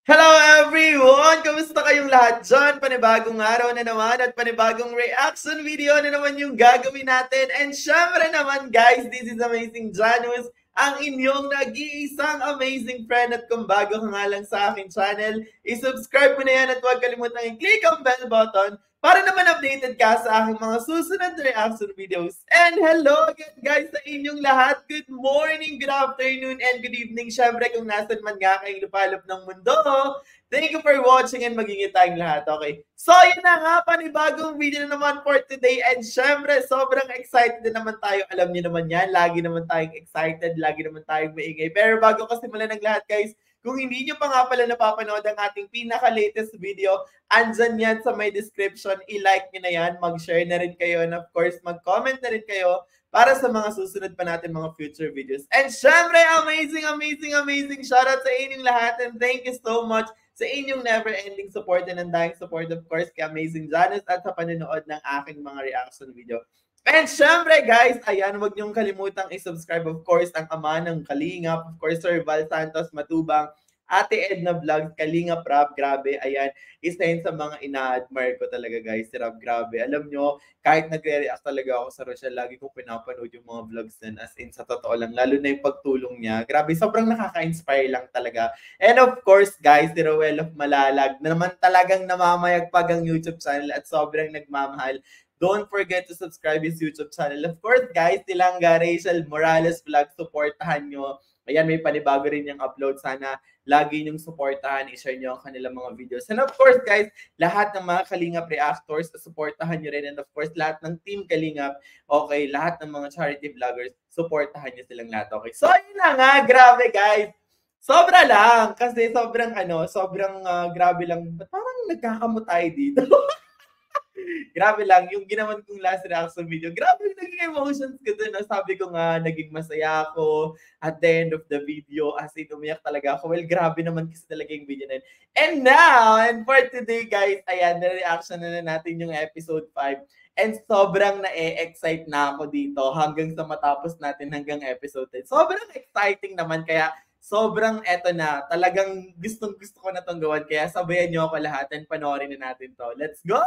Hello everyone! Kamusta kayong lahat dyan? Panibagong araw na naman at panibagong reaction video na naman yung gagawin natin. And syempre naman guys, this is Amazing Janus, ang inyong nag-iisang amazing friend. At kung bago ka nga lang sa aking channel, isubscribe mo na yan at huwag kalimutang i-click ang bell button para naman updated ka sa aking mga susunod na reaction videos. And hello again guys sa inyong lahat. Good morning, good afternoon, and good evening. Syempre kung nasan man nga kayong lupalop ng mundo, thank you for watching and magingit tayong lahat. Okay, so yun na nga, panibagong video na naman for today. And syempre sobrang excited na naman tayo. Alam niyo naman yan, lagi naman tayong excited, lagi naman tayong maingay. Pero bago kasi mula ng lahat guys, kung hindi nyo pa nga pala napapanood ang ating pinaka-latest video, andyan yan sa my description. I-like nyo na yan, mag-share na rin kayo, and of course, mag-comment na rin kayo para sa mga susunod pa natin mga future videos. And syempre, amazing shoutout sa inyong lahat, and thank you so much sa inyong never-ending support and undying support, of course, kay Amazing Janus at sa panonood ng aking mga reaction video. And syempre guys, ayan, huwag niyong kalimutang i-subscribe, of course, ang ama ng Kalingap, of course, Sir Val Santos Matubang, Ate Edna Vlogs, Kalingap Rab, grabe, ayan, isa yun sa mga ina-admire ko talaga guys, si Rab, grabe. Alam nyo, kahit nagre-react talaga ako sa Rochelle, lagi kong pinapanood yung mga vlogs din, as in, sa totoo lang, lalo na yung pagtulong niya. Grabe, sobrang nakaka-inspire lang talaga. And of course, guys, si Roel of Malalag, na naman talagang namamayagpag ang YouTube channel at sobrang nagmamahal. Don't forget to subscribe his YouTube channel. Of course, guys, Tilangga Rachel Morales Vlog, supportahan nyo. Ayan, may panibago rin yung upload. Sana lagi nyong supportahan, i-share nyo ang kanilang mga videos. And of course, guys, lahat ng mga Kalingap reactors, supportahan nyo rin. And of course, lahat ng Team Kalingap, okay, lahat ng mga charity vloggers, supportahan nyo silang lahat. Okay, so yun na nga, grabe guys. Sobra lang, kasi sobrang grabe lang. Ba't parang nagkakamutay dito? Grabe lang, yung ginawan kong last reaction video, grabe yung naging emotions ko dun. No? Sabi ko nga, naging masaya ako at the end of the video, as in, umiyak talaga ako. Well, grabe naman kasi talaga yung video na yun. And now, and for today guys, ayan, na-reaction na natin yung episode 5. And sobrang na-excite na ako dito hanggang sa matapos natin hanggang episode 10. Sobrang exciting naman, kaya sobrang eto na, talagang gustong-gusto ko na itong gawan. Kaya sabayan nyo ako lahat and panoorin na natin to. Let's go!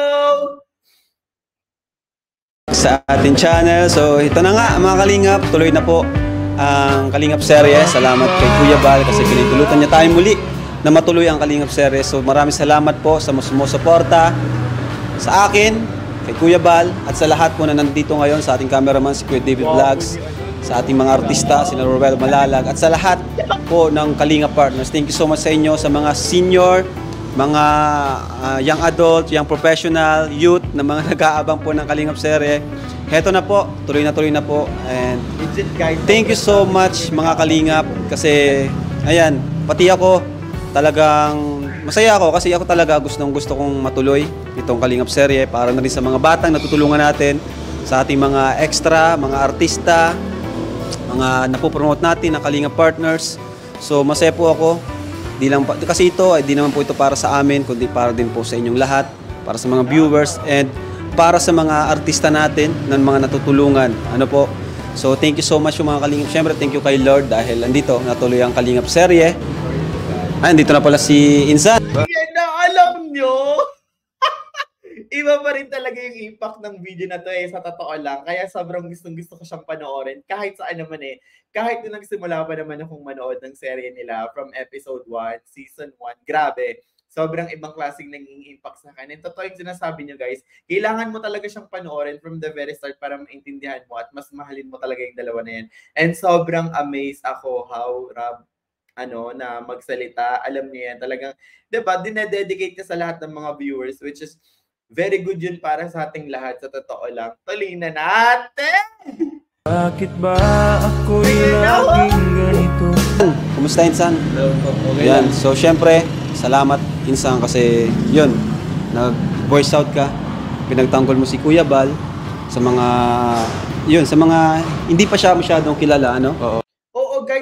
Sa ating channel. So ito na nga mga Kalingap, tuloy na po ang Kalingap serye. Salamat kay Kuya Bal kasi pinitulutan niya tayo muli na matuloy ang Kalingap serye. So maraming salamat po sa sumusuporta sa akin, kay Kuya Bal, at sa lahat po na nandito ngayon, sa ating cameraman si Kuya David Vlogs, sa ating mga artista, si Roel Malalag, at sa lahat po ng Kalingap partners. Thank you so much sa inyo, sa mga senior, mga young adult, young professional, youth na mga nag-aabang po ng Kalingap serye. Heto na po, tuloy na po. And thank you so much mga Kalingap, kasi ayan, pati ako talagang masaya ako kasi ako talaga gusto kong matuloy itong Kalingap serye para na rin sa mga batang natutulungan natin, sa ating mga extra, mga artista, mga napopromote natin na Kalingap partners. So masaya po ako. Di lang kasi ito ay di naman po ito para sa amin, kundi para din po sa inyong lahat, para sa mga viewers and para sa mga artista natin ng mga natutulungan. Ano po? So thank you so much yung mga Kalingap. Siyempre thank you kay Lord dahil andito natuloy ang Kalingap serye. Andito na pala si Insan. Yan na, alam nyo! Iba pa rin talaga yung impact ng video na to sa totoo lang. Kaya sobrang gustong-gusto ko siyang panoorin. Kahit saan naman Kahit nung nagsimula pa naman akong manood ng serye nila from episode 1, season 1. Grabe. Sobrang ibang klaseng naging impact sa akin. And totoo yung sinasabi nyo guys, kailangan mo talaga siyang panoorin from the very start para maintindihan mo at mas mahalin mo talaga yung dalawa na yan. And sobrang amazed ako how Rob na magsalita. Alam niyo yan. Talagang, diba, dinededicate niya sa lahat ng mga viewers, which is very good yun para sa ating lahat, sa totoo lang. Tuloy na natin! Bakit ba ako'y laging ganito? Kumusta Insan? Okay yan. So syempre, salamat Insan kasi yun, nag-voice out ka, pinagtanggol mo si Kuya Bal sa mga hindi pa siya masyadong kilala, ano? Oo guys,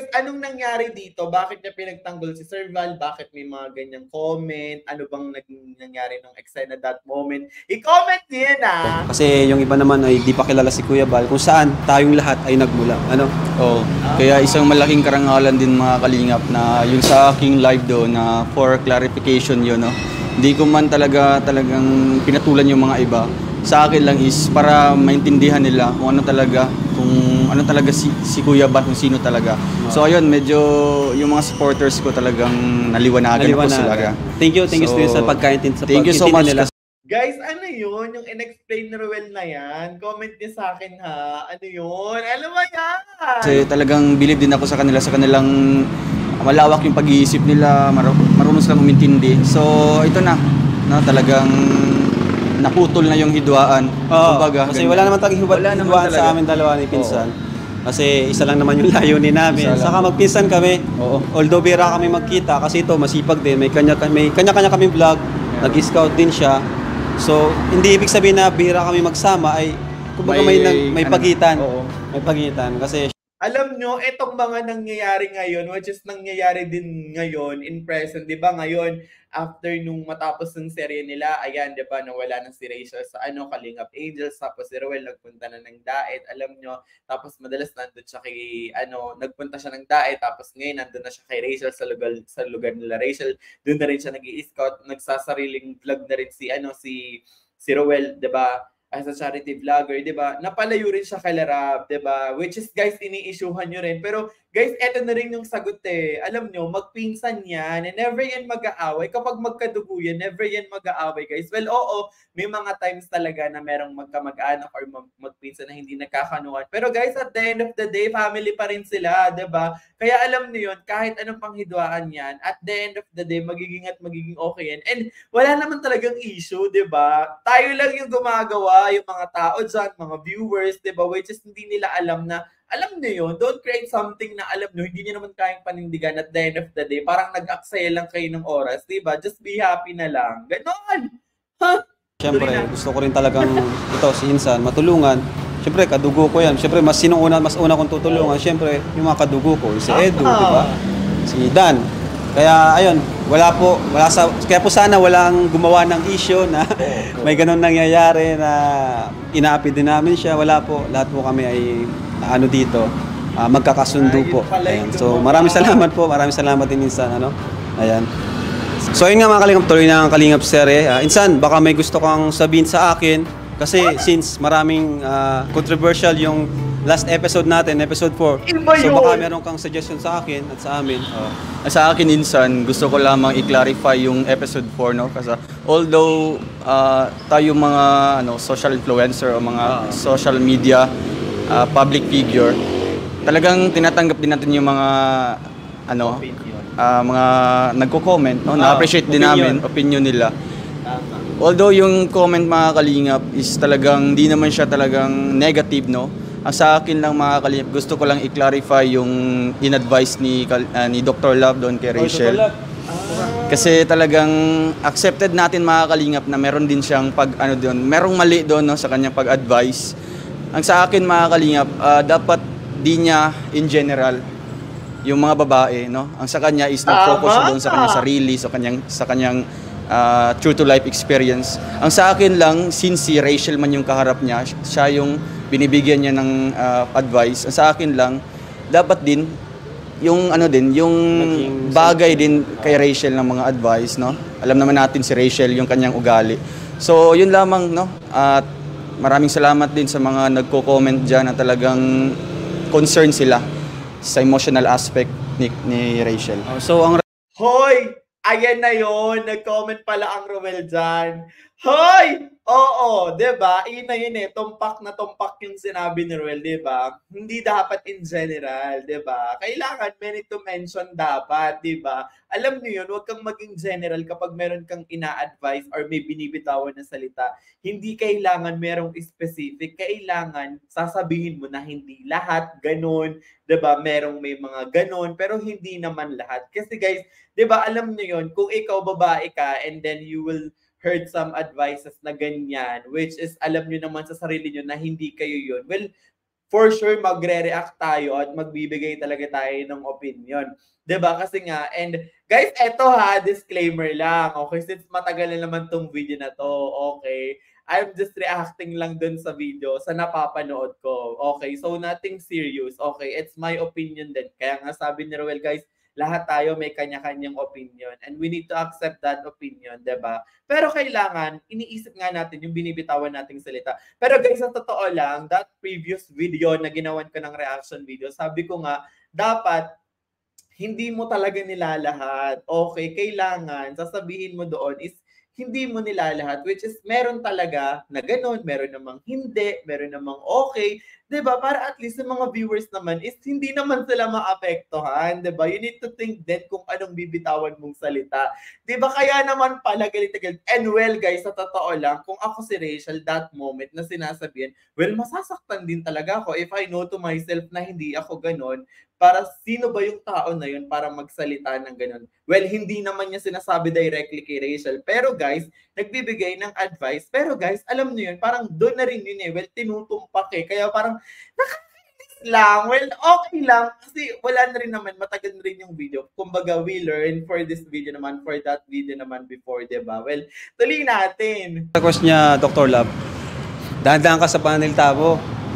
anong nangyari dito? Bakit niya pinagtanggol si Sir Val? Bakit may mga ganyang comment? Ano bang naging nangyari nung eksena that moment? I-comment niyo yan Kasi yung iba naman ay di pa kilala si Kuya Bal kung saan tayong lahat ay nagmula. Ano? Oh, kaya isang malaking karangalan din mga kalingap na yung sa aking live doon na for clarification yun, no? Hindi ko man talagang pinatulan yung mga iba. Sa akin lang is para maintindihan nila kung ano talaga si Kuya Bal, kung sino talaga. So ayun, medyo yung mga supporters ko talagang naliwanagan po sila. Thank you so, sa pagkaintindi thank you so much nila. Guys, ano yun? Yung in-explain ni Ruel na yan? Comment niyo sa akin ha. Ano yun? Ano ba yan? Kasi talagang believe din ako sa kanila, sa kanilang malawak yung pag-iisip nila, marunong silang umintindi. So ito na, talagang naputol na yung hidwaan. Kumbaga, kasi wala naman tayong hidwaan sa amin dalawa ni Pinsan. Kasi isa lang naman yung layunin namin. Saka magpinsan kami. Although bira kami magkita kasi ito masipag din. May kanya-kanya kaming vlog. Nag-scout din siya. So, hindi ibig sabihin na bira kami magsama ay kumbaga may pagitan. May pagitan kasi alam nyo, itong mga nangyayari ngayon, which is nangyayari din ngayon in present, di ba ngayon, after nung matapos ng serye nila, ayan, di ba, nawala na si Rachel sa Kalingap Angels, tapos si Ruel nagpunta na ng Daet, alam nyo, tapos madalas nandun siya kay, nagpunta siya ng Daet, tapos ngayon nandun na siya kay Rachel sa lugar nila Rachel, doon na rin siya nag-i-scout, nagsasariling vlog na rin si Ruel, di ba? As a charity vlogger, di ba? Napalayo rin siya kay Larab, di ba? Which is, guys, ini-issuehan nyo rin. Pero, guys, eto na rin yung sagot eh. Alam nyo, magpinsan yan. And never yan mag-aaway. Kapag magkadugo yan, never yan mag-aaway, guys. Well, oo, may mga times talaga na merong magkamag-anak or magpinsan na hindi nagkakanuan. Pero, guys, at the end of the day, family pa rin sila, di ba? Kaya alam nyo yun, kahit anong panghidwaan yan, at the end of the day, magiging okay yan. And wala naman talagang issue, di ba? Tayo lang yung gumagawa, yung mga tao dyan, mga viewers, di ba? Which is hindi nila alam na, alam nyo yun, don't create something na alam nyo, hindi nyo naman kayang panindigan at the end of the day. Parang nag-aksaya lang kayo ng oras, di ba? Just be happy na lang. Ganon! Ha? Siyempre, gusto ko rin talagang si Insan, matulungan. Siyempre, kadugo ko yan. Siyempre, mas una kong tutulungan. Siyempre, yung mga kadugo ko, si Edu, di ba? Si Dan. Kaya, ayun, kaya po sana walang gumawa ng issue na may ganun nangyayari na inaapi din namin siya. Wala po. Lahat po kami ay dito, magkakasundo po. Ayan. So, maraming salamat po. Maraming salamat din, Insan. Ayan. So, ayun nga mga Kalingap, tuloy na ang Kalingap serye. Insan, baka may gusto kang sabihin sa akin. Kasi since maraming controversial yung last episode natin, episode 4. So baka meron kang suggestion sa akin at sa amin. Sa akin, Insan, gusto ko lamang i-clarify yung episode 4, no? Kasi although tayo mga social influencer o mga social media public figure, talagang tinatanggap din natin yung mga mga nagko-comment, no? Na-appreciate din namin opinion nila. Although yung comment mga Kalingap is talagang di naman siya talagang negative, no? Sa akin lang mga Kalingap, gusto ko lang i-clarify yung in-advise ni Dr. Love doon kay Rachel. Kasi talagang accepted natin mga Kalingap na meron din siyang merong mali doon, no, sa kanyang pag-advise. Ang sa akin mga Kalingap, dapat di niya in general yung mga babae, no? Ang sa kanya is nag-focus doon sa kanyang sarili, sa kanyang true to life experience. Ang sa akin lang, since si Rachel man yung kaharap niya, siya yung binibigyan niya ng advice. Ang sa akin lang, dapat din yung yung bagay din kay Rachel ng mga advice, no? Alam naman natin si Rachel yung kanyang ugali. So, yun lamang, no? At maraming salamat din sa mga nagko-comment diyan na talagang concerned sila sa emotional aspect ni Rachel. So, Hoy! Ayan na yon, nag-comment pala ang Romel dyan. Hoy! Oo, diba? Iyon na yun eh, tumpak na tumpak yung sinabi ni Ruel, diba? Hindi dapat in general, diba? Kailangan many to mention dapat, diba? Alam niyo yun, huwag kang maging general kapag meron kang ina-advise or may binibitawan na salita. Hindi kailangan merong specific, kailangan sasabihin mo na hindi lahat, ganun, diba? May mga ganun, pero hindi naman lahat. Kasi guys, diba, alam niyo yun, kung ikaw babae ka and then you will heard some advices na ganyan, which is alam niyo naman sa sarili niyo na hindi kayo yun. Well, for sure magre-react tayo at magbibigay talaga tayo ng opinion. 'Di ba? Kasi nga, and guys, eto ha, disclaimer lang. Okay, since matagal na naman tong video na to, okay, I'm just reacting lang dun sa video, sa napapanood ko. Okay, so nothing serious. Okay, it's my opinion din. Kaya nga sabi ni Roel, guys, lahat tayo may kanya-kanyang opinion and we need to accept that opinion, 'di ba? Pero kailangan iniisip nga natin yung binibitawan nating salita. Pero guys, sa totoo lang, that previous video na ginawan ko ng reaction video, sabi ko nga dapat hindi mo talaga nilalahat. Okay, kailangan sasabihin mo doon is hindi mo nilalahat, which is meron talaga na ganun, meron namang hindi, meron namang okay, 'di ba? Para at least yung mga viewers naman is hindi naman sila maapektuhan, 'di ba? You need to think then kung anong bibitawan mong salita. 'Di ba? Kaya naman pala galit na galit. And well, guys, sa totoo lang, kung ako si Rachel that moment na sinasabihan, well, masasaktan din talaga ako if I know to myself na hindi ako ganun. Para sino ba yung tao na yun para magsalita ng ganun? Well, hindi naman niya sinasabi directly kay Rachel. Pero guys, nagbibigay ng advice. Pero guys, alam niyo yun, parang doon na rin yun eh. Well, tinutumpak eh. Kaya parang nakakainis lang. Well, okay lang. Kasi wala na rin naman, matagal na rin yung video. Kumbaga, we learn for this video naman, for that video naman before, diba? Well, tuloy natin. Sa question niya, Dr. Love, dahan-dahan ka sa pananalita mo.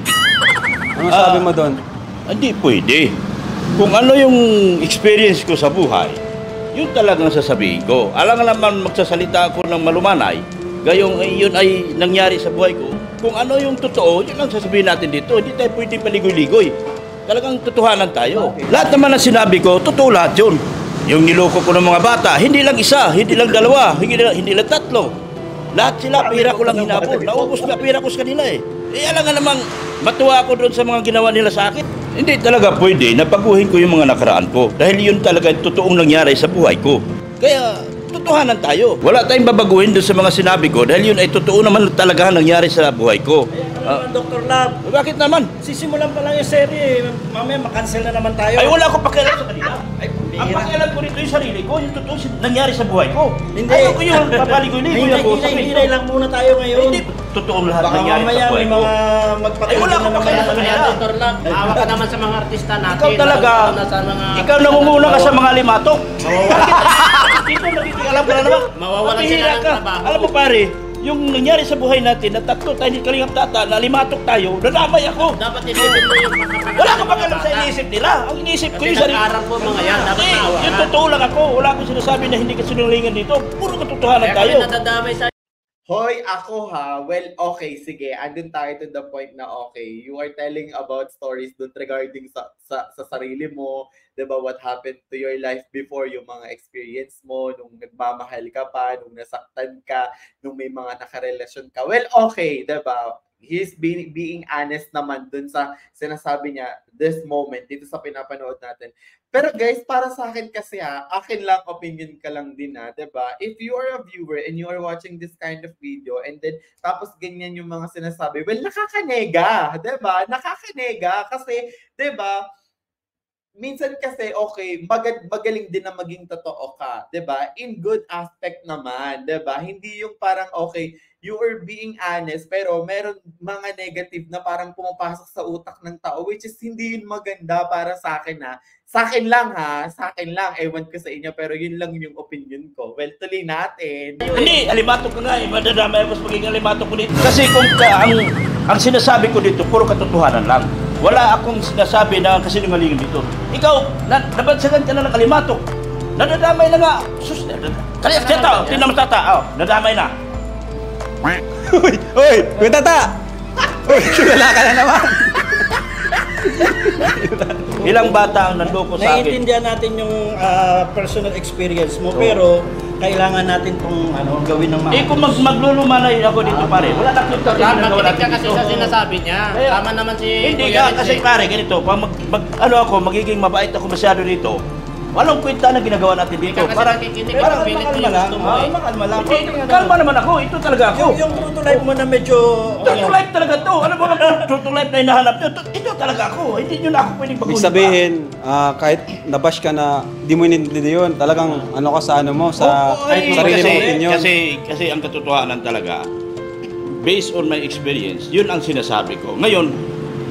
Ano sabi mo doon? Hindi pwede. Kung ano yung experience ko sa buhay, yun talagang sasabihin ko. Alam naman magsasalita ako ng malumanay, gayong yun ay nangyari sa buhay ko. Kung ano yung totoo, yun ang sasabihin natin dito. Hindi tayo pwede paligoy-ligoy. Talagang totohanan tayo. Lahat naman ang sinabi ko, totoo lahat yun. Yung niloko ko ng mga bata, hindi lang isa, hindi lang dalawa, hindi lang tatlo. Lahat sila, pira ko lang hinabol. Naubos na pira ko sa kanila eh. Alam nga namang matuwa ako doon sa mga ginawa nila sa akin. Hindi talaga pwede na baguhin ko yung mga nakaraan ko. Dahil yun talaga yung totoong nangyari sa buhay ko. Kaya, totohanan tayo. Wala tayong babaguhin doon sa mga sinabi ko dahil yun ay totoo naman talaga nangyari sa buhay ko. Dr. Love, Bakit naman? sisimulan pa lang yung serye. Mamaya makancel na naman tayo. Ay, wala akong pakialam sa kanila. Ang pakialam ko rito yung sarili ko, yung totoo nangyari sa buhay ko. Hindi. Ayaw ko yung papaligoy-ligoy na po. Hinay lang muna tayo ngayon. Hindi, totoong lahat Baka nangyari mamaya sa buhay may ko. mga Ay, magpakita wala akong pakialam sa kanila. Dr. Love, maawa ka naman sa mga artista natin. Ikaw talaga, lalo na sa mga ikaw nangunguna ka sa mga limatok. Dito, alam ko na naman. Mawawalan sila Mapihira ng ka. trabaho. Alam mo pare, yung nangyari sa buhay natin, na tatlo tayo ni Kalingap Tata, na limatok tayo, nadamay ako. dapat isipin mo yung makakagawa. Wala akong pakialam sa iniisip nila. Ang iniisip ko Kasi yung sarili. nag-aaral po mga yan, dapat Hindi, maawa yung ka. totoo lang ako. Wala akong sinasabi na hindi ka sinungalingan dito. Puro katotohanan Kaya tayo. kami nadadamay sa Hoy, ako ha. Well, okay, sige. Andun tayo to the point na okay. You are telling about stories dun regarding sa sarili mo. Diba, what happened to your life before, yung mga experience mo, nung nagmamahal ka pa, nung nasaktan ka, nung may mga nakarelasyon ka. Well, okay, diba? He's being honest naman dun sa sinasabi niya this moment, dito sa pinapanood natin. Pero guys, para sa akin kasi akin lang, opinion ka lang din diba? If you are a viewer and you are watching this kind of video and then tapos ganyan yung mga sinasabi, well, nakakanega, diba? Nakakanega kasi, diba? Minsan kasi, okay, magaling din na maging totoo ka, 'di ba? In good aspect naman, 'di ba? Hindi yung parang okay, you are being honest pero meron mga negative na parang pumapasok sa utak ng tao which is hindi yun maganda para sa akin Sa akin lang sa akin lang. Ewan ko sa inyo pero yun lang yung opinion ko. Well, tuloy natin. Hindi, alimatok ko nga eh. Madadamay ako sa magiging alimatok ko dito. Kasi kung ang sinasabi ko dito, puro katotohanan lang. Wala akong sinasabi na kasinungalingan dito. Ikaw, nabansagan ka na ng alimatok. Nadadamay na nga. Sus, kaya siya tao, tingnan mo tata. Nadamay na. Uy, Kuya Tata! Uy, wala ka na naman. Ilang bata ang nandoko sa akin. Naiintindihan natin yung personal experience mo, pero kailangan natin itong gawin ng Eh kung maglulumanay ako dito pare, wala na akong Love, ginagawa makinig natin ka kasi dito. sa sinasabi niya. Kaya- Tama naman si Hindi Kuya ka, Ritzy. kasi pare, ganito, pag ako, magiging mabait ako masyado dito, walang kwenta na ginagawa natin dito. Ikaw kasi nakikinig ka, pilit mo yung gusto mo eh. Makalma lang. Kalma naman ako, ito talaga ako. Yung true to life mo na medyo... True to life talaga to. Ano ba ang true to life na hinahanap nyo? Ito talaga ako. Hindi nyo na ako pwedeng baguhin. Ibig sabihin, kahit nabash ka na, di mo inintindi yun. Talagang ano ka sa ano mo, sa sarili mong opinion. Kasi ang katotohanan talaga, based on my experience, yun ang sinasabi ko. Ngayon,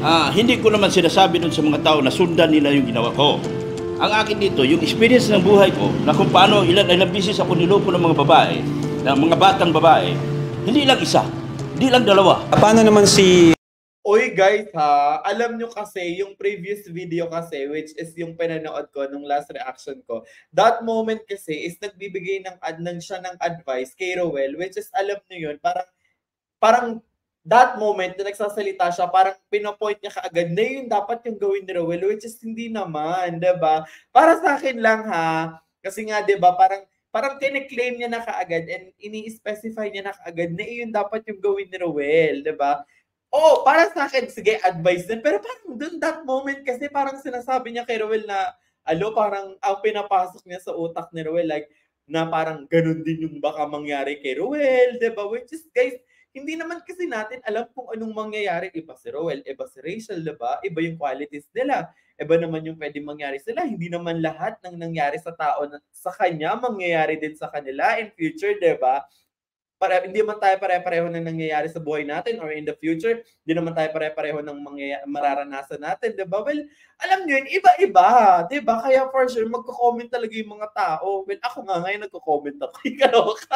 Hindi ko naman sinasabi dun sa mga tao na sundan nila yung ginawa ko. Ang akin dito, yung experience ng buhay ko, na kung paano ilang bisis ako niloko ng mga babae, ng mga batang babae, hindi lang isa, hindi lang dalawa. Paano naman si Uy guys ha, alam nyo kasi yung previous video kasi which is yung pinanood ko nung last reaction ko. That moment kasi is nagbibigay ng siya ng advice kay Rowel which is alam nyo yun, parang that moment na nagsasalita siya, parang pinopoint niya kaagad na yun dapat yung gawin ni Rowel which is hindi naman, 'di ba? Para sa akin lang ha, kasi nga 'di ba parang kine-claim niya na kaagad and ini-specify niya na kaagad na yun dapat yung gawin ni Rowel, 'di ba? Oh, para sa akin, sige, advice din. Pero parang doon that moment kasi parang sinasabi niya kay Rowel na, parang ang pinapasok niya sa utak ni Rowel, like, na parang ganun din yung baka mangyari kay Rowel, diba? Which is, guys, hindi naman kasi natin alam kung anong mangyayari. Iba si Rowel, iba si Rachel, diba? Iba yung qualities nila. Iba naman yung pwedeng mangyari sila. Hindi naman lahat ng nangyari sa tao sa kanya, mangyayari din sa kanila in future, diba? Hindi naman tayo pare-pareho ng nangyayari sa buhay natin or in the future, hindi naman tayo pare-pareho ng mararanasan natin, di ba? Well, alam nyo yun, iba-iba, di ba? Kaya for sure, magko-comment talaga yung mga tao. Well, ako nga ngayon nagko-comment ako. Ikaloka.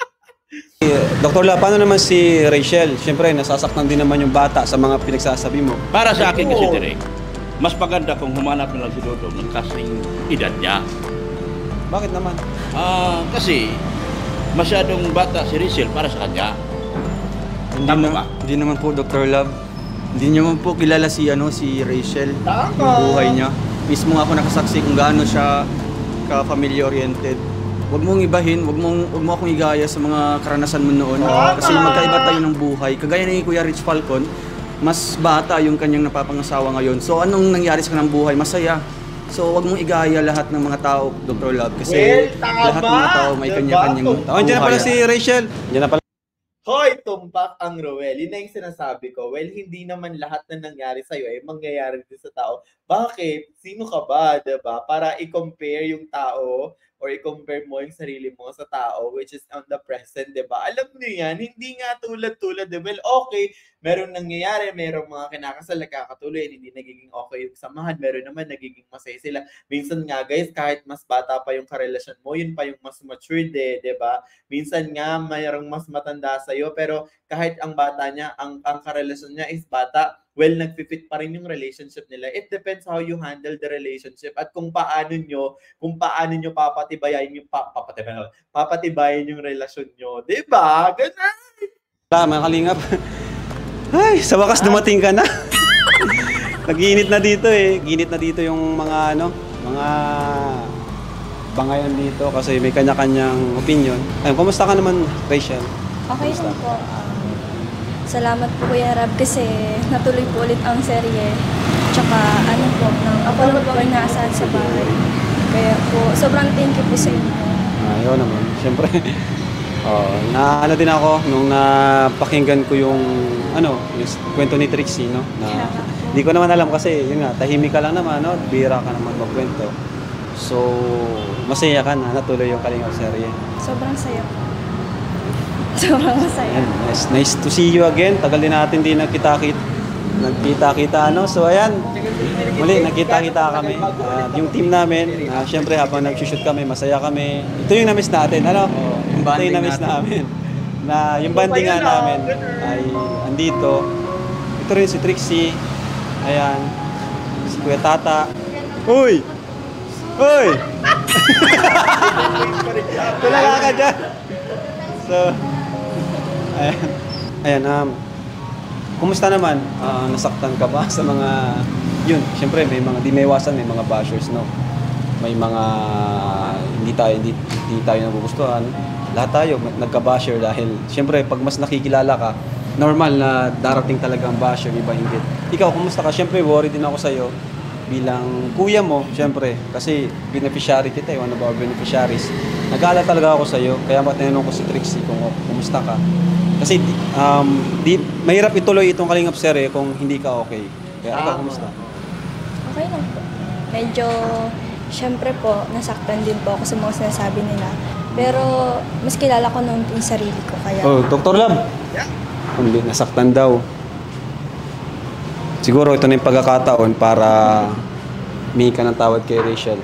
Dr. La, paano naman si Rachel? Siyempre, nasasaktan din naman yung bata sa mga pinagsasabi mo. Para sa akin kasi, Direk, mas maganda kung humanap na lang si Dodong ng kasing edad niya. Bakit naman? Kasi, masyadong bata si Rachel para sa kanya. Tama ba? Hindi naman po, Dr. Love. Hindi niyo man po kilala si Rachel. Tama. Yung buhay niya. Mismo ako nakasaksi kung gaano siya ka-family oriented. Huwag mong ibahin, huwag mo akong igaya sa mga karanasan mo noon. Kasi magkaiba tayo ng buhay. Kagaya ni Kuya Rich Falcon, mas bata yung kanyang napapangasawa ngayon. So anong nangyari sa kanyang buhay? Masaya. So, wag mong igaya lahat ng mga tao, Dr. Love, kasi lahat ng mga tao may kanya-kanyang buhay. Andiyan na pala si Rachel. Andiyan na pala. Hoy, tumpak ang Rowel. Yun na yung sinasabi ko. Well, hindi naman lahat na nangyari sa'yo ay mangyayari din sa tao. Bakit? Sino ka ba, diba? Para i-compare yung tao or i-compare mo yung sarili mo sa tao which is on the present, diba? Alam niyo yan, hindi nga tulad-tulad. Well, okay, meron nangyayari, merong mga kinakasal nagkakatuloy, hindi nagiging okay yung samahan, meron naman nagiging masaya sila. Minsan nga guys, kahit mas bata pa yung karelasyon mo, yun pa yung mas matured diba? Minsan nga mayroong mas matanda sa'yo, pero kahit ang bata niya, ang karelasyon niya is bata, well, nagfi-fit pa rin yung relationship nila. It depends how you handle the relationship at kung paano nyo papatibayin yung relasyon nyo. Diba? Ganun! Mga kalingap. Ay, sa wakas dumating ka na. Nag-iinit na dito eh. Ginit na dito yung mga mga bangayan dito kasi may kanya-kanyang opinion. Ayun, kumusta ka naman, Rachel? Okay lang po. Salamat po Kuya Rab kasi natuloy po ulit ang serye. Tsaka ako lang po ay naasahan sa bahay. Kaya po, sobrang thank you po sa inyo. Ayun naman, siyempre. Din ako nung napakinggan ko yung kwento ni Trixie, no? Na hindi ko naman alam kasi yun nga, tahimik ka lang naman, no? Bira ka naman magkwento. So, masaya ka na natuloy yung Kalingap serye. Sobrang saya po. Sobrang masaya. Nice to see you again. Tagal din natin di nagkita-kita, So ayan, muli nagkita-kita kami. Yung team namin, syempre habang nag-shoot kami, masaya kami. Ito yung na-miss natin, ano? Ito yung na-miss namin. Na yung banding nga namin ay andito. Ito rin si Trixie. Ayan. Si Kuya Tata. Uy! Uy! Tulala ka dyan. So, ayan, kumusta naman? Nasaktan ka ba sa mga, yun, syempre may mga, di may iwasan, may mga bashers, no? May mga, hindi tayo nagugustuhan. Lahat tayo, nagka-basher dahil, syempre, pag mas nakikilala ka, normal na darating talagang basher, iba hinggit. Ikaw, kumusta ka? Syempre, worry din ako sa'yo bilang kuya mo, syempre, kasi beneficiary kita, one of our beneficiaries. Nag-aalala talaga ako sa'yo, kaya matinanong ko si Trixie kung kumusta ka. Kasi mahirap ituloy itong Kalingap serye kung hindi ka okay. Kaya ikaw, kumusta? Okay lang po. Medyo, syempre po, nasaktan din po ako sa mga sinasabi nila. Pero, mas kilala ko noon yung sarili ko, kaya... Oh, Dr. Lab! Hindi, nasaktan daw. siguro ito na yung pagkakataon para humingi ka ng tawad kay Rachel.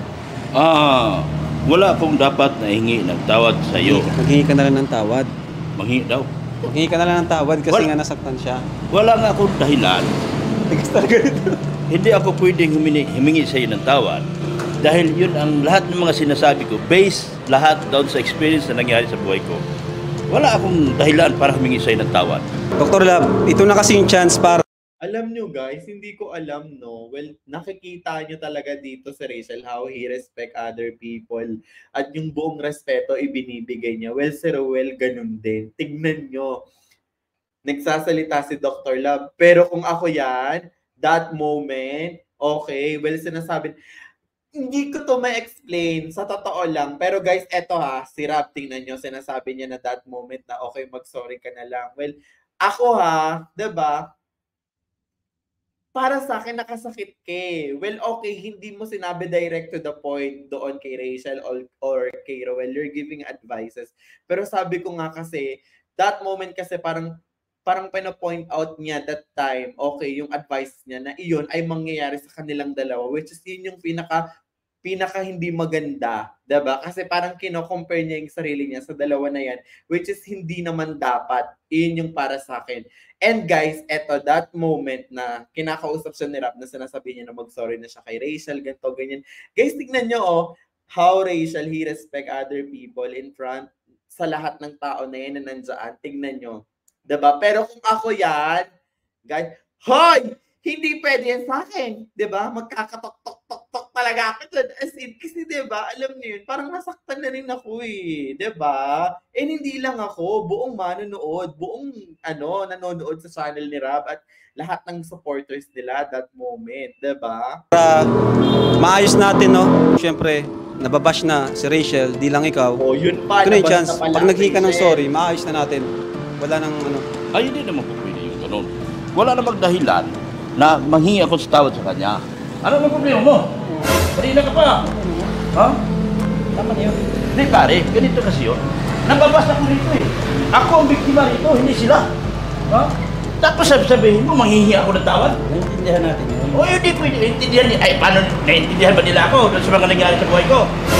Wala akong dapat na hingi ng tawad sa iyo. Maghingi ka na lang ng tawad. Manghingi daw. Maghingi ka na lang ng tawad kasi nga nasaktan siya. Wala nga akong dahilan. Tigas talaga ito. Hindi ako pwedeng humingi sa iyo ng tawad. Dahil yun ang lahat ng mga sinasabi ko, based lahat down sa experience na nangyari sa buhay ko. Wala akong dahilan para humingi sa iyo ng tawad. Dr. Love, ito na kasi yung chance para Alam nyo guys, hindi ko alam no. Well, nakikita nyo talaga dito si Rachel how he respect other people. At yung buong respeto ibinibigay niya. Well, si Rowell ganun din. Tignan nyo. Nagsasalita si Dr. Love. Pero kung ako yan, that moment, okay, well, sinasabi, hindi ko to ma-explain. Sa totoo lang. Pero guys, eto ha, si Rob, tingnan nyo, sinasabi niya na that moment na okay, mag-sorry ka na lang. Well, ako ha, diba? Para sa akin, nakasakit ka eh. Well, okay, hindi mo sinabi direct to the point doon kay Rachel or kay Rowell. You're giving advices. Pero sabi ko nga kasi, that moment kasi parang pina-point out niya that time, okay, yung advice niya na iyon ay mangyayari sa kanilang dalawa, which is yun yung pinaka hindi maganda, diba? Kasi parang kino-compare niya yung sarili niya sa dalawa na yan, which is hindi naman dapat. Iyon yung para sa akin. And guys, eto, that moment na kinakausap siya ni Rap na sinasabi niya na mag-sorry na siya kay Rachel, ganito, ganyan. Guys, tignan nyo, oh, how Rachel, he respect other people in front sa lahat ng tao na yan na nandyan. Tignan nyo. Diba? Pero kung ako yan, guys, hoy! Hindi pwede yan sa akin. Diba? Magkakatok-tok-tok-tok talaga ako dun. As in, kasi diba, alam niyo yun, parang nasaktan na rin ako eh. Diba? Eh, hindi lang ako. Buong manonood. Buong, nanonood sa channel ni Rob at lahat ng supporters nila that moment. Diba? para maayos natin, no? Siyempre, nababash na si Rachel, di lang ikaw. Oh, yun pa. Ito na yung nabas chance. na pala, Pag naghingi ka ng Rachel. sorry, maayos na natin. Wala nang Ay, hindi naman po pwede yung ganun. Wala namang dahilan na manghingi ako sa tawad sa kanya. Ano ang problema mo? Marina ka pa. Ha? Tama na yun. Hindi pare, ganito kasi yun. Nababas ako rito eh. Ako ang biktima rito, hindi sila. Ha? Tapos sabihin mo, manghihingi ako ng tawad? Naintindihan natin yun. O hindi pwede, naintindihan niya. Ay, paano, naintindihan ba nila ako doon sa mga nangyari sa buhay ko?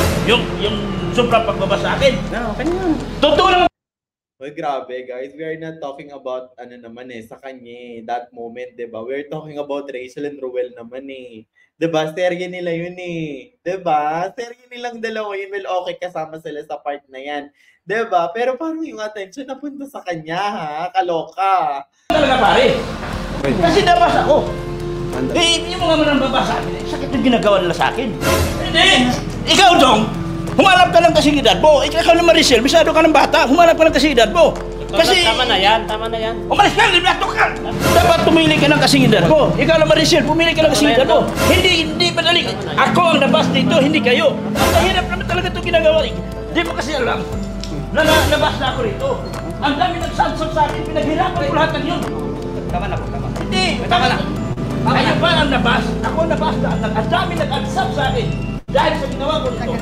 Yung sobrang pagbaba sa akin. No, okay na yun. Totoo lang. Uy, grabe guys. We are not talking about sa kanya that moment, 'di ba? We're talking about Rachel and Rowell naman eh. 'Di ba? Serye nila yun eh. 'Di ba? Serye nilang dalawa yun. Well, okay, kasama sila sa part na yan. 'Di ba? Pero parang yung attention napunta sa kanya ha. Kaloka. Talaga pare. Kasi nabasa ako. Anda. Eh, yung mga manang babasa akin, sakit yung ginagawa nila sa akin. Hindi! Ikaw, Dong! Humalap ka ng kasigidad mo. Ikaw naman, Rachel, bisado ka ng bata. Humalap ka ng kasigidad mo. Kasi... Tama na yan, tama na yan. Umalis ka, librato ka! Dapat pumili ka ng kasigidad mo. Ikaw naman, Rachel, pumili ka ng kasigidad mo. Hindi madali. Ako ang nabas dito, hindi kayo. Ang hirap naman talaga itong ginagawa. Hindi mo kasi alam na nabas na ako rito. Ang dami nagsansot sa akin, pinaghirapan ko lahat ng yun. Tama na po, tama. Hindi, tama na. Kayo ba ang nabas? Ako ang nabas na ang dami nag-ansap sa akin dahil sa ginawa ko nito.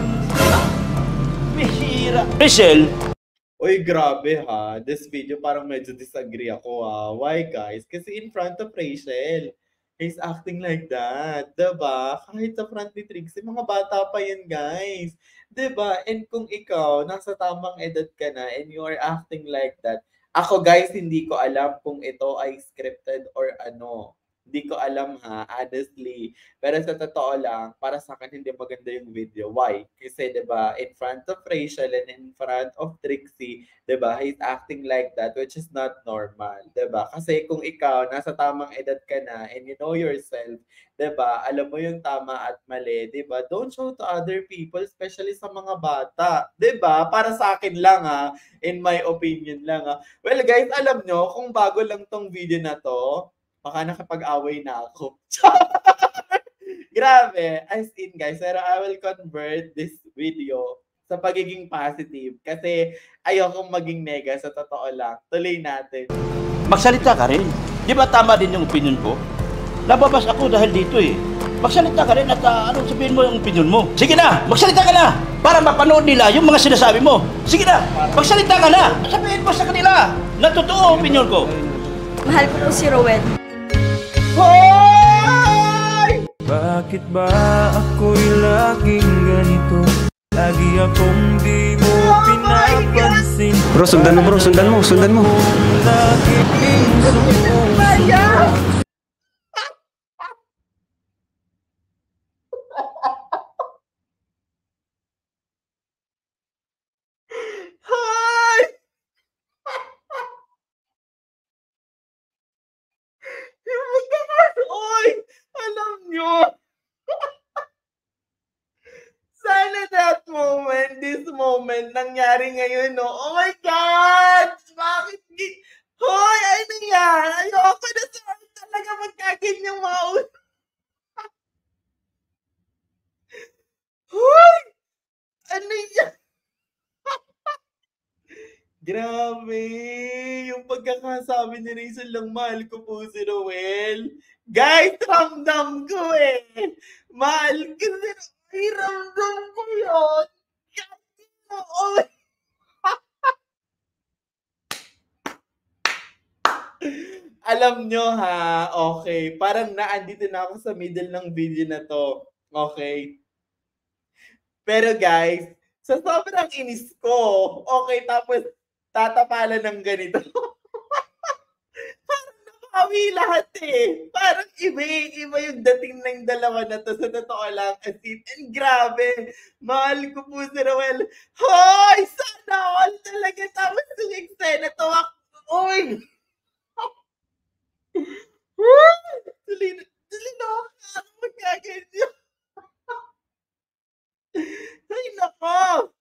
Bihira. Rachel! Uy, grabe ha. This video parang medyo disagree ako ha. Why guys? Kasi in front of Rachel, he's acting like that. Diba? Kahit sa front ni Trixie, mga bata pa yan guys. Diba? And kung ikaw, nasa tamang edad ka na and you are acting like that, ako guys, hindi ko alam kung ito ay scripted or ano. Hindi ko alam ha, honestly. Pero sa totoo lang, para sa akin hindi maganda yung video. Why? Kasi 'di ba, in front of Rachel and in front of Trixie, 'di ba, he's acting like that, which is not normal, 'di ba? Kasi kung ikaw nasa tamang edad ka na and you know yourself, 'di ba? Alam mo yung tama at mali, 'di ba? Don't show to other people, especially sa mga bata, 'di ba? Para sa akin lang ha, in my opinion lang ha. Well guys, alam nyo, kung bago lang tong video na to, baka nakapag-away na ako. Grabe. As in guys, pero I will convert this video sa pagiging positive. Kasi ayokong maging nega sa totoo lang. Tuloy natin. Magsalita ka rin. Di ba tama din yung opinion ko? Nababas ako dahil dito eh. Magsalita ka rin at sabihin mo yung opinion mo. Sige na, magsalita ka na para mapanood nila yung mga sinasabi mo. Sige na, magsalita ka na. Sabihin mo sa kanila na totoo ang opinion ko. Mahal ko po si Rowell. Oh! Bakit ba ako'y laging ganito? Lagi akong di mo pinapansin. Bro, sundan mo bro, sundan mo. Laging sumusunod. Hi! Yung oy! Alam nyo, sana this moment, nangyari ngayon, no? Oh my God! Bakit? Hoy! Ano yan? Ayoko na sa talaga magkaganyang maun. Hoy! Ano yan? Grabe! Yung pagkakasabi ni Rachel lang, mahal ko po si Roel. Guys, ramdam ko eh. Mahal ko si Roel. Ramdam ko yun. Oh. Alam nyo ha, okay. Parang naandito na ako sa middle ng video na to. Okay. Pero guys, sa sobrang inis ko, okay, tapos tatapalan ng ganito. Parang nakawi lahat eh. Parang iba yung dating ng dalawa na to. Sa totoo lang, as in, and grabe. Mahal ko po si Roel. Hoy! Sana all talaga. Tapos yung eksena to. Uy! Tuloy na ako. Ano magkaganyan? Ay, nako!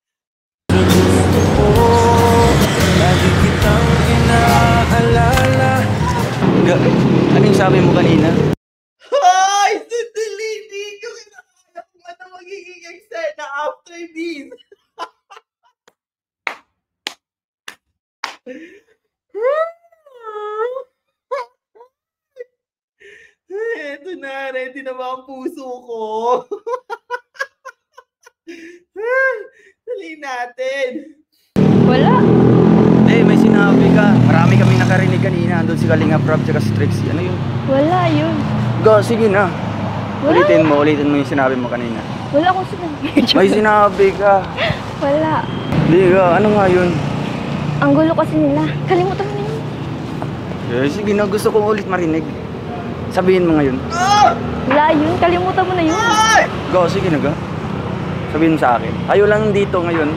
Lagi kitang inaalala. Ano yung sabi mo kanina? Hoy! Sandali! Di ko kinakaya kung ano magiging eksena after this. Eto na, ready na ba ang puso ko? Dali natin. Wala. May sinabi ka. Marami kami nakarinig kanina. Andun si Kalinga Prab tsaka si Trixie. Ano yun? Wala yun. Go, sige na. Wala. Ulitin mo yung sinabi mo kanina. Wala akong sinabi. May sinabi ka. Wala. Hindi ka, ano nga yun? Ang gulo kasi nila. Kalimutan mo na yun. Sige na, gusto kong ulit marinig. Sabihin mo ngayon. Wala yun. Kalimutan mo na yun. Go, sige na ga. Sabihin mo sa akin. Kayo lang dito ngayon.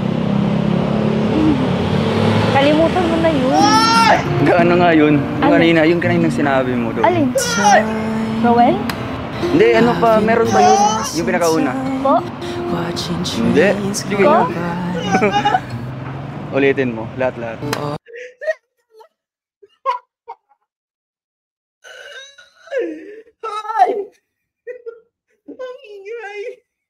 Kalimutan mo na yun. Ano nga yun? Yung Ano? yung kaninang sinabi mo doon. Alin? Roel? Hindi, ano pa, meron pa yun. Yung pinakauna. Po? Hindi. Sige Ko? na. Ulitin mo, lahat-lahat. Hi! Ang ingay!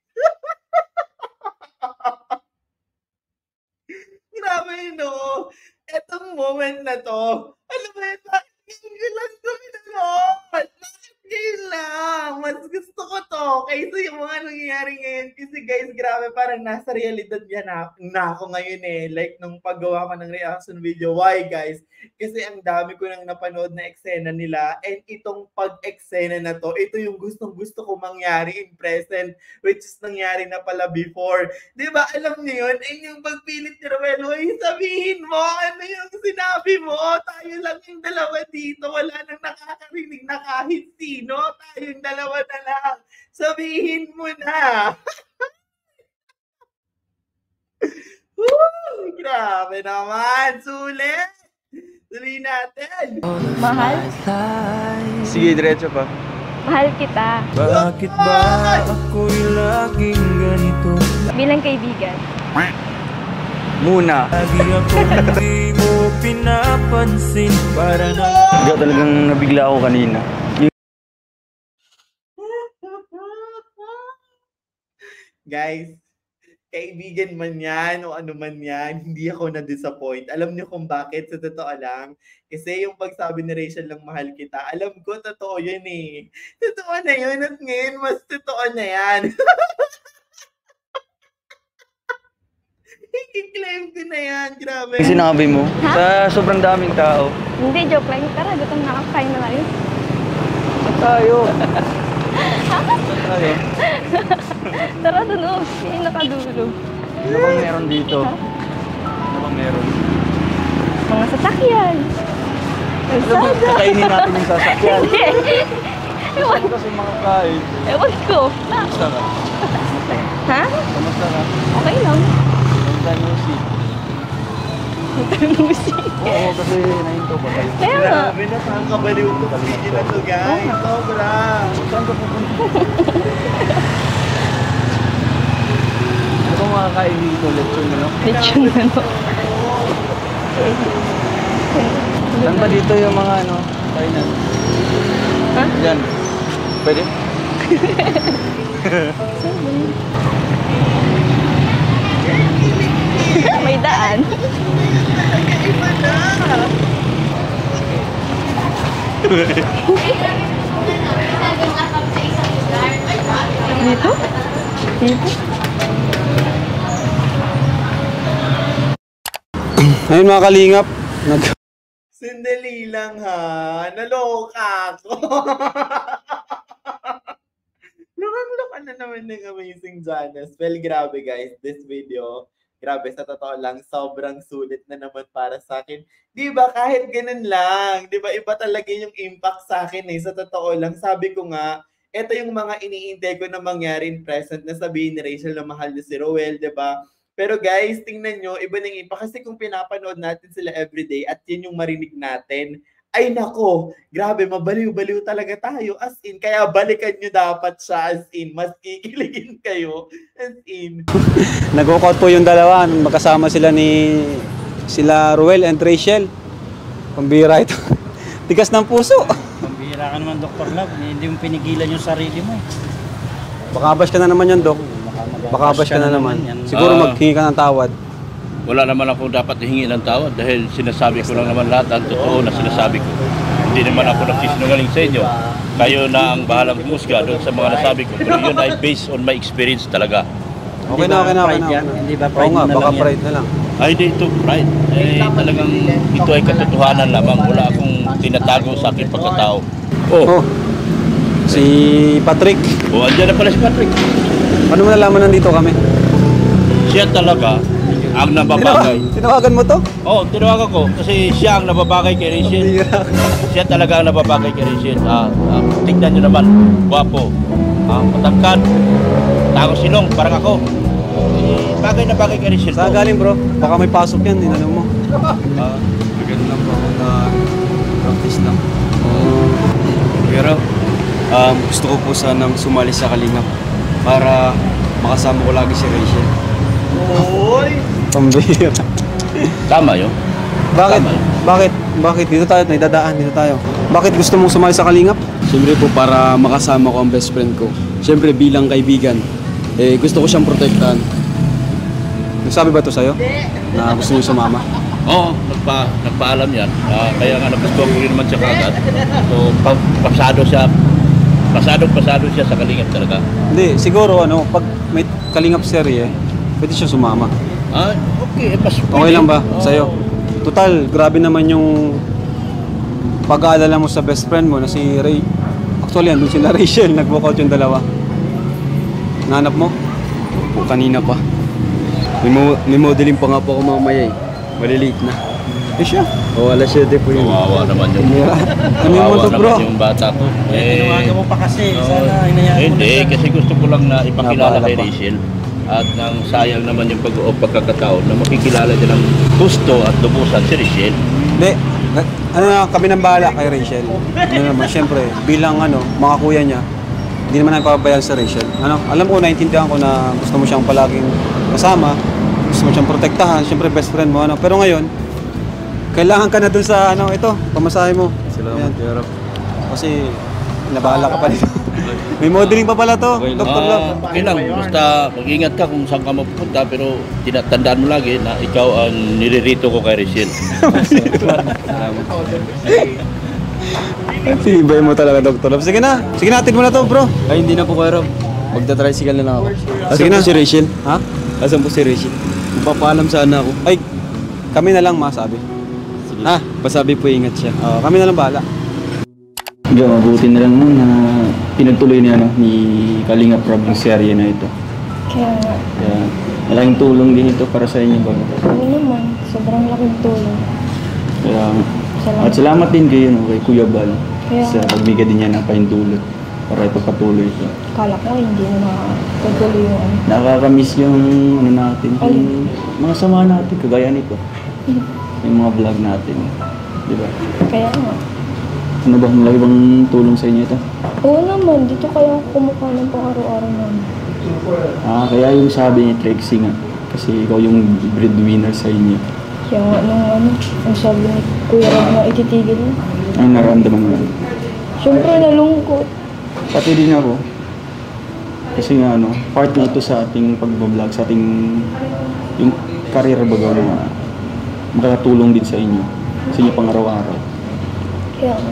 Grabe no! Etong moment na to, alam mo yun, bakit hindi lang ito pinanood? Bakit ngayon lang? Mas gusto ko to kaysa yung mga nangyayari ngayon. Kasi guys, grabe, parang nasa realidad yan na ako ngayon eh. Like, nung paggawa ko ng reaction video. Why guys? Kasi ang dami ko nang napanood na eksena nila, and itong pag-eksena na to, ito yung gustong-gusto ko mangyari in present, which is nangyari na pala before. Diba, alam niyo yun? And yung pagpilit ni Roel, "Hoy, sabihin mo, ano yung sinabi mo? Tayo lang yung dalawa dito, wala nang nakakarinig na kahit sino, tayong dalawa na lang. Sabihin mo na." Woo! Grabe naman, sulit! Tuloy natin. Mahal? Sige, diretso pa. Mahal kita. Bakit ba ako'y laging ganito? Bilang kaibigan. Muna. Lagi akong di mo pinapansin. Para na Hindi talagang nabigla ako kanina. Guys, kaibigan man yan o ano man yan, hindi ako na-disappoint. Alam niyo kung bakit? Sa totoo lang. Kasi yung pagsabi ni Rachel lang, mahal kita, alam ko, totoo yun eh. Totoo na yun at ngayon mas totoo na yan. I-claim ko na yan. Grabe. Yung sinabi mo, sa sobrang daming tao. Hindi, joke lang. Tara, gutom na ako. Kain na tayo. Tayo. Ha? Tayo. Tara dun, oh. Yung nakadulo. Ano bang meron dito? Ano bang meron? Mga sasakyan. Kalsada. Kakainin natin yung sasakyan. Hindi. Ewan, Ano kasi mga kain? ewan ko. Kamusta ka? Ha? Kamusta ka? Okay lang. Kamusta mo si? Oo, kasi nahinto pa tayo. Kaya nga. Grabe na, nakakabaliw ko sa video na to, guys. Sobra. Saan ka pupunta? Ano bang makakain dito? Lechon ano? Lechon ano. Saan ba dito yung mga ano? Kainan? Ha? Yan. Pwede? May daan. Dito? Dito? Ayun mga kalingap, Sandali lang ha. Naloka ako. Lokang-loka na naman ng Amazing Janice. Well, grabe guys. This video, grabe sa totoo lang, sobrang sulit na naman para sa akin. Di ba kahit ganun lang, di ba iba talaga yung impact sa akin eh. Sa totoo lang, sabi ko nga, ito yung mga iniintay ko na mangyari in present na sabihin ni Rachel na mahal niya si Roel, di ba? Pero guys, tingnan nyo, iba nang iba. Kasi kung pinapanood natin sila everyday at yun yung marinig natin, ay nako, grabe, mabaliw-baliw talaga tayo. As in, kaya balikan nyo dapat siya as in. Mas kikiligin kayo as in. nag-walkout po yung dalawa. Magkasama sila Ruel and Rachel. Pambira ito. Tigas ng puso. Pambihira ka naman, Dr. Love. Hindi mo pinigilan yung sarili mo. Baka bash ka na naman yan, Dok. Baka bash ka na naman. Siguro maghingi ka ng tawad. Wala naman ako dapat hingi ng tawad dahil sinasabi ko lang naman lahat ang totoo na sinasabi ko. Hindi naman ako nagsisinungaling sa inyo. Kayo na ang bahalang humusga doon sa mga nasabi ko. Pero yun ay based on my experience talaga. Okay na. Hindi ba pride Oo nga, na baka lang yan? pride na lang. Ay, di ito, pride. Talagang ito ay katotohanan lamang. Wala akong tinatago sa aking pagkatao. Oh, si Patrick. Andyan na pala si Patrick. Ano mo nalaman nandito kami? Siya talaga ang nababagay. Tinawagan mo to? Oo, tinawagan ko kasi siya ang nababagay kay Rachel. Siya talaga ang nababagay kay Rachel. Tignan nyo naman, gwapo, matangkad, tago silong, parang ako. Bagay na bagay kay Rachel. Saan galing bro? Baka may pasok yan, inanong mo. Bigyan lang po ako na practice lang. Pero gusto ko po sanang sumali sa Kalingap para makasama ko lagi si Rachel. Oy! Pambira. Tama yun. Bakit? Tama. Bakit? Dito tayo, naidadaan, dito tayo. Bakit gusto mong sumali sa Kalingap? Siyempre po para makasama ko ang best friend ko. Siyempre bilang kaibigan, gusto ko siyang protektahan. Nagsabi ba to sa'yo? Na gusto mo sumama? Oo, nagpaalam yan. Kaya nga nagustuhan ko rin naman siya kagad. So, pasado siya sa Kalingap talaga. Hindi, siguro pag may Kalingap serye, pwede siya sumama. Okay. Okay lang ba sa'yo? Total, grabe naman yung pag-aalala mo sa best friend mo na si Ray. Actually, andun sila Rachel, nag-walkout yung dalawa. Nanap mo? O kanina pa. May modeling pa nga po ako mamaya eh. Maliliit na. Siya. O alas 7 po yun. Kawawa naman yung Ano yung mo to bro? yung bata ko. Tinawagan mo pa kasi. Sana hinayaan mo Hindi, na. kasi gusto ko lang na ipakilala Nabala kay pa. Rachel. At nang sayang naman yung pagkakataon na makikilala niya ng gusto at lubusan si Rachel. Hindi. Kami nang bahala kay Rachel. Naman, syempre, bilang mga kuya niya, hindi naman namin papabayaan sa Rachel. Alam ko, naiintindihan ko na gusto mo siyang palaging kasama, gusto mo siyang protektahan, syempre best friend mo. Pero ngayon, kailangan ka na dun sa ito, pamasahe mo. Salamat, Yarap. Kasi, nabahala ka pa dito. May modeling pa pala to, Okay lang. Dr. Love. Okay lang, basta mag-ingat ka kung saan ka mapupunta pero tinatandaan mo lagi na ikaw ang niririto ko kay Rachel. Tibay mo talaga, Dr. Love. Sige na, natin mo na to, bro. Ay, hindi na po, Yarap. Magta-tricycle na lang ako. Sige Asan na. po si Rachel? Ha? Asan po si Rachel? Magpapaalam sana ako. Ay, kami na lang masabi. Sige. Ha? Pasabi po ingat siya. Kami na lang bahala. Hindi, mabuti na lang no, na pinagtuloy niya no, ni Kalingap Rob yung serye na ito. Kaya nga, Kaya malaking tulong din ito para sa inyo. oo naman, sobrang laking tulong. Kaya, Salamat. at salamat din kayo no, kay Kuya Bal Kaya sa pagbigay din niya ng pahintulot para ito patuloy ito. Kala ko hindi na nakatuloy yung ano. Nakakamiss yung ano natin, yung mga sama natin, kagaya nito. Yung mga vlog natin. Di ba? Kaya nga. Ano ba, malaki bang tulong sa inyo ito? Oo naman, dito kaya ako kumukha ng pang-araw-araw namin. Kaya yung sabi ni Trixie nga, kasi ikaw yung breadwinner sa inyo. Kaya nga nung ano, ang sabi ni Kuya Rob na ititigil na. Ano nararamdaman mo lang? Siyempre nalungkot. Pati din ako. Kasi nga ano, part na ito sa ating pag-vlog, sa ating yung career baga na makakatulong din sa inyo. Sa inyo pang araw-araw. Kaya nga.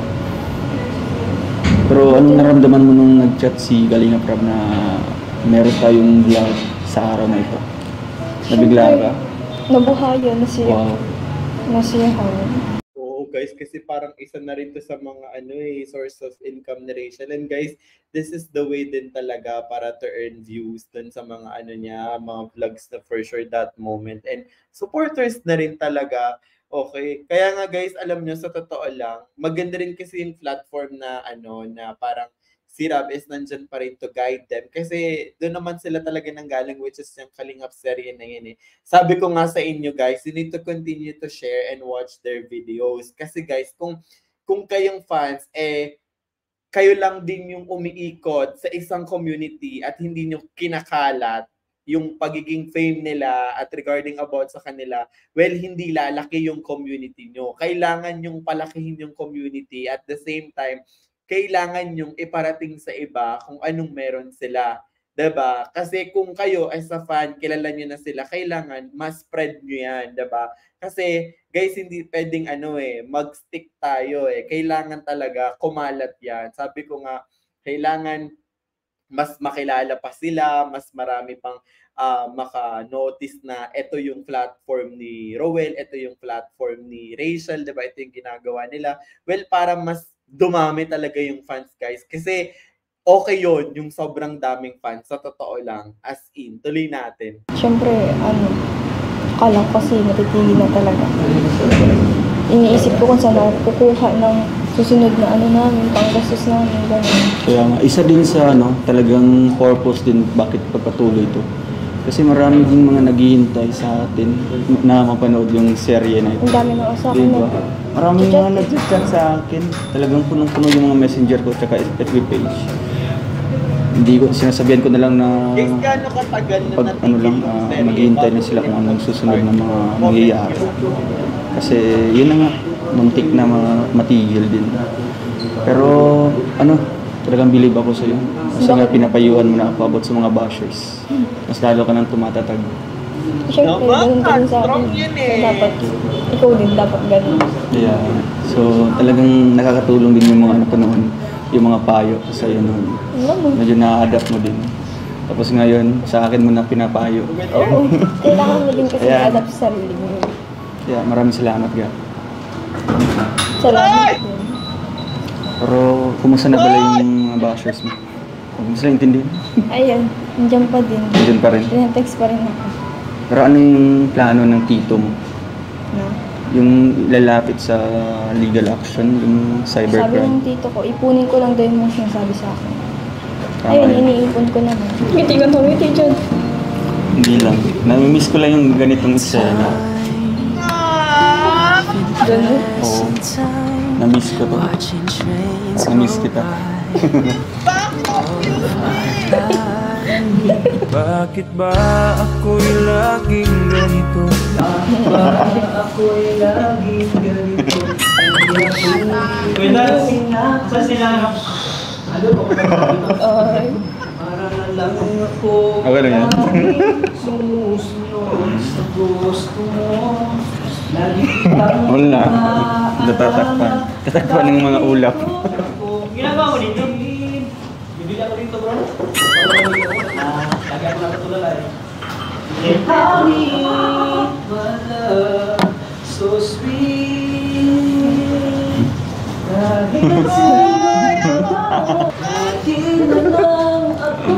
Pero anong naramdaman mo nung nag-chat si Kalingap Rob na meron tayong vlog sa araw na ito? Nabigla ka? Nabuhayan, nasiya. Wow. Nasiyahan. Oo guys, kasi parang isa na rin to sa mga source of income ni Rachel. And guys, this is the way din talaga para to earn views dun sa mga mga vlogs na for sure that moment. And supporters na rin talaga. Okay. Kaya nga guys, alam nyo, sa totoo lang, maganda rin kasi yung platform na na parang si Rob is nandyan pa rin to guide them. Kasi doon naman sila talaga nanggaling, which is yung Kalingap serye na yun eh. Sabi ko nga sa inyo guys, you need to continue to share and watch their videos. Kasi guys, kung kayong fans, kayo lang din yung umiikot sa isang community at hindi nyo kinakalat yung pagiging fame nila at regarding about sa kanila, well, hindi lalaki yung community nyo. Kailangan yung palakihin yung community at the same time, kailangan yung iparating sa iba kung anong meron sila. 'Di ba? Kasi kung kayo as a fan, kilala nyo na sila, kailangan mas spread nyo yan. 'Di ba? Kasi guys, hindi pwedeng mag-stick tayo eh. Kailangan talaga kumalat yan. Sabi ko nga, kailangan mas makilala pa sila, mas marami pang maka-notice na ito yung platform ni Rowell, ito yung platform ni Rachel, diba? Ito yung ginagawa nila. Well, para mas dumami talaga yung fans, guys. Kasi okay yun, yung sobrang daming fans. Sa totoo lang, as in, tuloy natin. Siyempre, akala ko kasi matitigil na talaga. Iniisip ko kung saan ako kukuha ng susunod na namin, panggastos namin, gano'n. Kaya nga, isa din sa talagang purpose din bakit pagpatuloy ito. Kasi marami din mga naghihintay sa atin na mapanood yung serye na ito. Ang dami na sa akin. Diba? Marami mga nag-chat sa akin. Talagang punong-puno yung mga messenger ko at FB page. Hindi ko, sinasabihan ko na lang na Gaano katagal na pag maghihintay na sila kung anong susunod na mga mangyayari. Kasi yun na nga, muntik na matigil din. Pero talagang believe ako sa iyo. Kasi nga pinapayuhan mo na ako about sa mga bashers. Mas lalo ka nang tumatatag. Siyempre, ganun ka din sa akin. Dapat, ikaw din dapat ganun. Yeah. So talagang nakakatulong din yung mga noon, yung mga payo sa iyo noon. Medyo na-adapt mo din. Tapos ngayon, sa akin mo na pinapayo. Oo, kailangan mo din kasi i-adapt sa sarili mo. Yeah, maraming salamat ga. Salamat din. Pero kumusta na pala yung mga bashers mo? Kumusta na intindihan? Ayan, nandiyan pa din. Nandiyan pa rin? Tinetext pa rin ako. Pero ano yung plano ng tito mo? No? Yung lalapit sa legal action, yung Sabi cybercrime? ng tito ko, ipunin ko lang daw yung mga sinasabi sa akin. Tama Ayun, yun. iniipon ko naman. Ngiti ka to, ngiti dyan. Hindi lang. Namimiss ko lang yung ganitong eksena. Ganun. Oo. Namiss ko to. Namiss kita. Bakit ba ako'y laging ganito? Bakit ako'y laging ganito? Sa sila. Ay. Para na lang ako Okay lang yan. sumusunod sa gusto mo. Lagi kitang Wala. Natatakpan. Tatakpan ng mga ulap. Ginagawa mo dito? Bibili ako dito, bro. Lagi ako nakatulala eh. Honey, my love, so sweet. Lagi na lang ako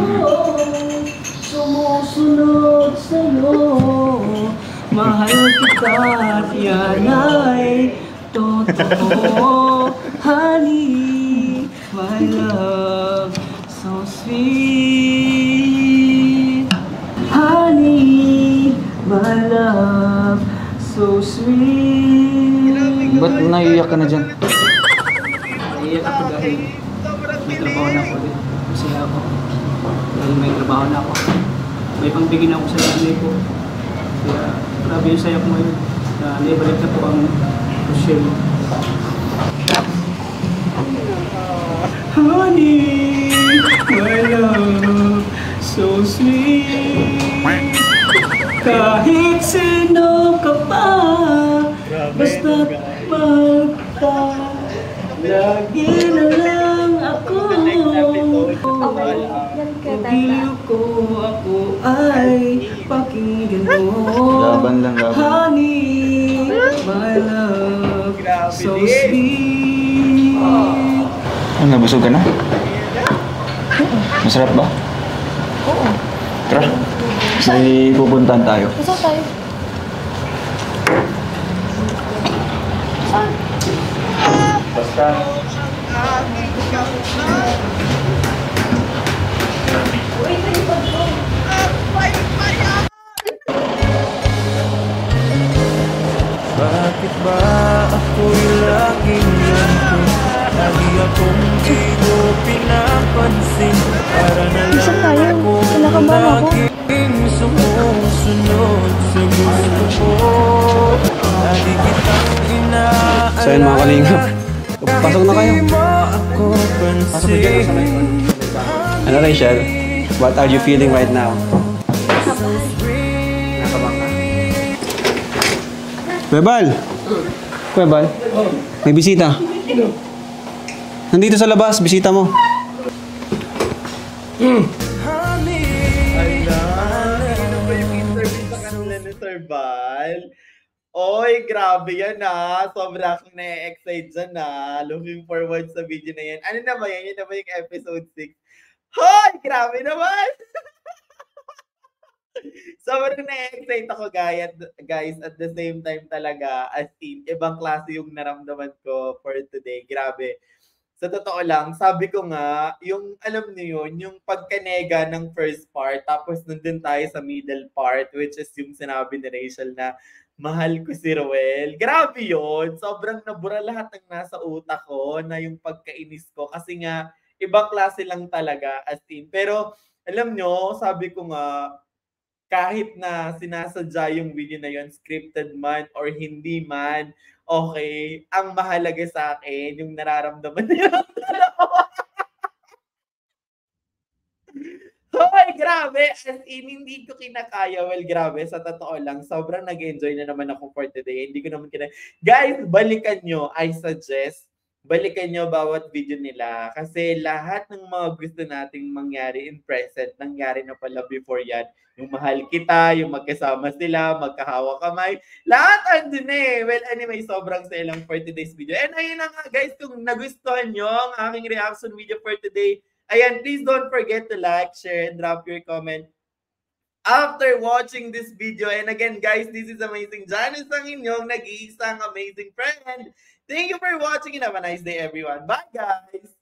sumusunod sa'yo. Mahal kita at yan ay totoo. Honey, my love, so sweet. Honey, my love, so sweet. Ba't naiiyak ka na dyan? Naiiyak ako dahil may trabaho na ako ulit. Masaya ako. Dahil may trabaho na ako. May pangbigin ako sa nanay ko. Kaya grabe yung saya ko ngayon. Na naibalik na po ang Rochelle. Honey, my love, so sweet. Kahit sino ka pa, basta't mahal ka. Lagi na lang ako. Okay, yan ka, Kung tata. giliw ko ako ay pakinggan mo. Laban lang, laban. Honey, my love, so sweet. Ano, nabusog ka na? Masarap ba? Oo. Tara. May pupuntahan tayo. Gusto tayo. Basta. Bakit ba ako'y laging ganito? Lagi akong di mo pinapansin. Para na Gusto lang tayo. akong Kinakabahan ako. laging sumusunod sa gusto mo. Lagi kitang inaalala. So yun mga kalingap, pasok na kayo. Di mo ako pansin. Ano Rachel, what are you feeling right now? Kuya Bal, may bisita. Nandito sa labas, bisita mo. Ano ba yung interview sa kanila ni Sir Val? Oy, grabe yan ah. Sobra akong na-excite dyan ah. Looking forward sa video na yan. Ano na ba yan? Yan na ba yung episode 6? Hoy! Grabe naman! Sobrang na-excite ako guys at the same time talaga as in, ibang klase yung naramdaman ko for today. Grabe. Sa totoo lang, sabi ko nga, yung alam niyo yun, yung pagkanega ng first part, tapos nandun tayo sa middle part, which is yung sinabi ni Rachel na mahal ko si Roel. Grabe yun. Sobrang nabura lahat ng nasa utak ko na yung pagkainis ko. Kasi nga, ibang klase lang talaga as in. Pero alam nyo, sabi ko nga, kahit na sinasadya yung video na yun, scripted man or hindi man, okay, ang mahalaga sa akin, yung nararamdaman nila. Hoy, grabe! As in, hindi ko kinakaya. Well, grabe, sa totoo lang, sobrang nag-enjoy na naman ako for today. Hindi ko naman kinakaya. Guys, balikan nyo. I suggest, balikan nyo bawat video nila. Kasi lahat ng mga gusto nating mangyari in present, nangyari na pala before yan. Yung mahal kita, yung magkasama sila, magkahawa kamay. Lahat andun eh. Well, anyway, sobrang saya lang for today's video. And ayun na nga guys, kung nagustuhan nyo ang aking reaction video for today, ayan, please don't forget to like, share, and drop your comment after watching this video. And again, guys, this is Amazing Janice, ang inyong nag-iisang amazing friend. Thank you for watching and have a nice day, everyone. Bye, guys!